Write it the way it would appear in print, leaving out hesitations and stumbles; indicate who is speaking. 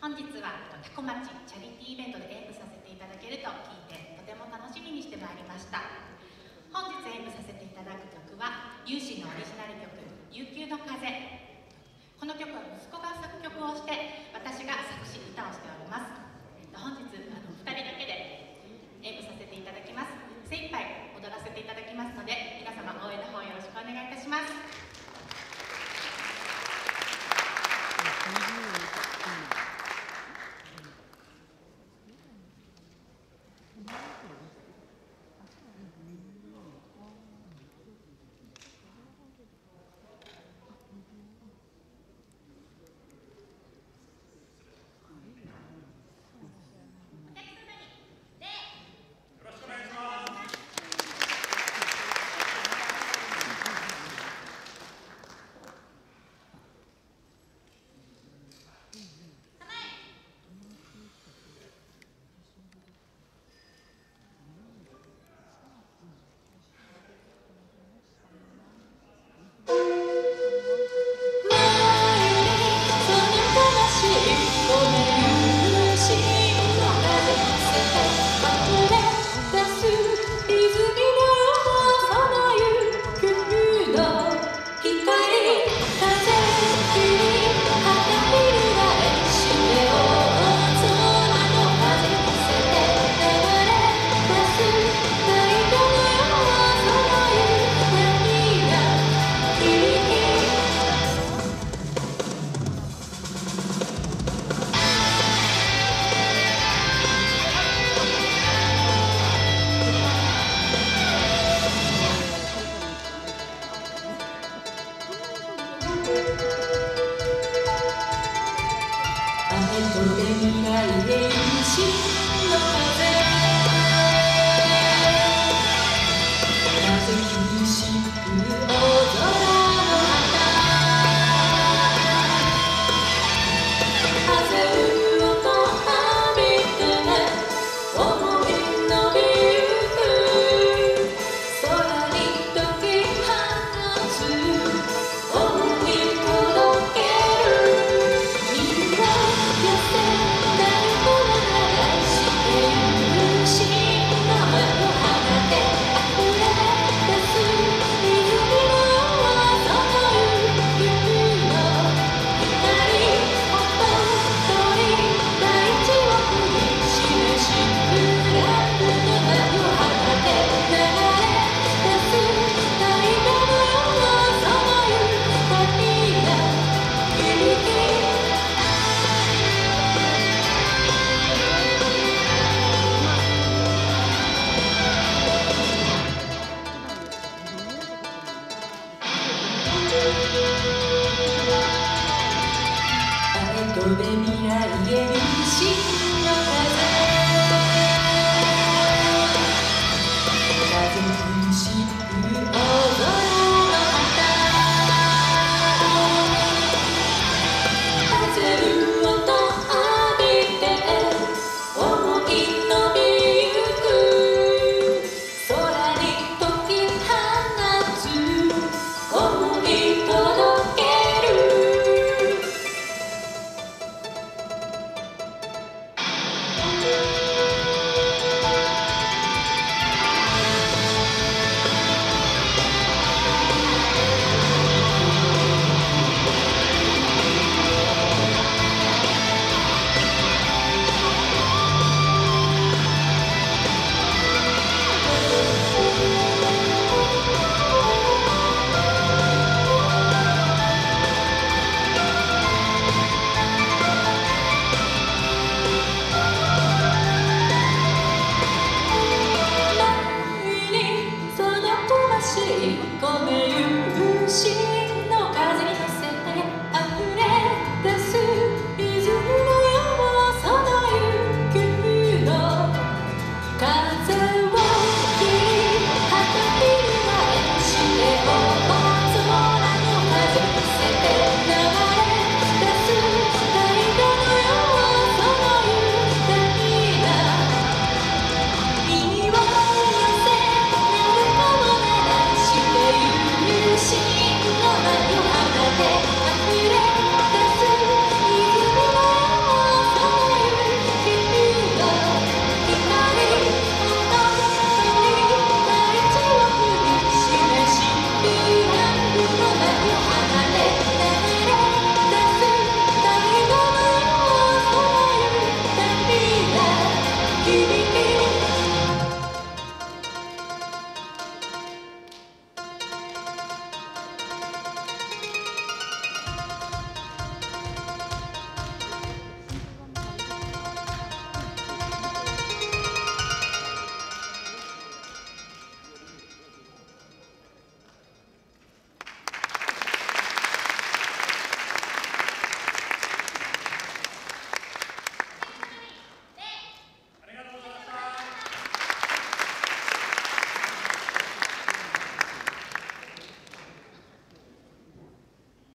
Speaker 1: 本日はタコ町チャリティーイベントで演舞させていただけると聞いて、とても楽しみにしてまいりました。本日演舞させていただく曲は有志のオリジナル曲「悠久の風」。この曲は息子が作曲をして、私が作詞歌をしております。本日2人だけで演舞させていただきます。精一杯踊らせていただきますので、皆様応援の方よろしくお願いいたします。
Speaker 2: で未来へ